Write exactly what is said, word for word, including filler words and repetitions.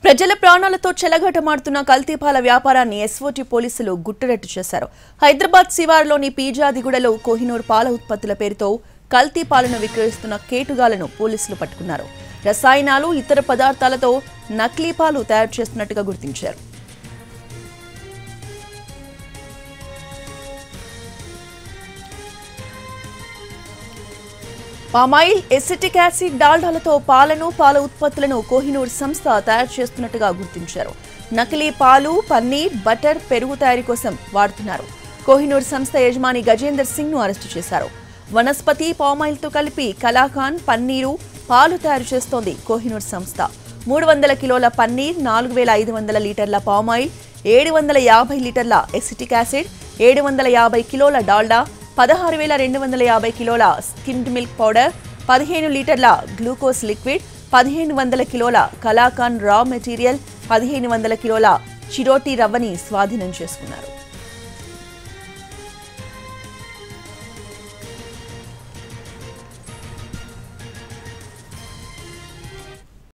ప్రజల ప్రాణాలతో చెలగాటమాడుతున్న కల్తీపాల వ్యాపారాన్ని ఎస్ఓటీ పోలీసులు గుట్టురట్టు చేశారు. హైదరాబాద్ శివారులోని పీజాదిగూడలో కోహినూర్ పాల ఉత్పత్తుల పేరుతో కల్తీ పాలను విక్రయిస్తున్న కేటుగాలను పోలీసులు పట్టుకున్నారు. రసాయనాలు, ఇతర పదార్థాలతో నకిలీ పాలు తయారు చేస్తున్నట్టుగా గుర్తించారు. పామాయిల్, ఎసిటిక్ యాసిడ్, డాల్డాలతో పాలను, పాల ఉత్పత్తులను కోహినూర్ సంస్థ తయారు చేస్తున్నట్టుగా గుర్తించారు. నకిలీ పాలు, పన్నీర్, బటర్, పెరుగు తయారీ కోసం వాడుతున్నారు. కోహినూర్ సంస్థ యజమాని గజేందర్ సింగ్ ను అరెస్టు చేశారు. వనస్పతి పామాయిల్ తో కలిపి కలాకాన్, పన్నీరు, పాలు తయారు చేస్తోంది కోహినూర్ సంస్థ. మూడు వందల కిలోల పన్నీర్, నాలుగు వేల ఐదు వందల లీటర్ల పామాయిల్, ఏడు వందల యాభై లీటర్ల ఎసిటిక్ యాసిడ్, ఏడు వందల యాభై కిలోల డాల్డా, పదహారు వేల రెండు వందల యాభై కిలోల స్కిమ్డ్ మిల్క్ పౌడర్, పదిహేను లీటర్ల గ్లూకోజ్ లిక్విడ్, పదిహేను వందల కిలోల కలాకాన్ రా మెటీరియల్, పదిహేను వందల కిలోల చిరోటీ రవ్వని స్వాధీనం చేసుకున్నారు.